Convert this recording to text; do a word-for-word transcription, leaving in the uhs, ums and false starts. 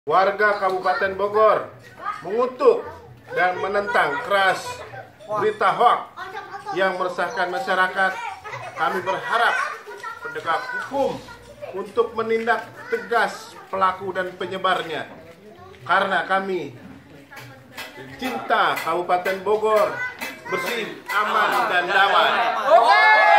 Warga Kabupaten Bogor mengutuk dan menentang keras berita hoaks yang meresahkan masyarakat. Kami berharap penegak hukum untuk menindak tegas pelaku dan penyebarnya, karena kami cinta Kabupaten Bogor bersih, aman, dan damai.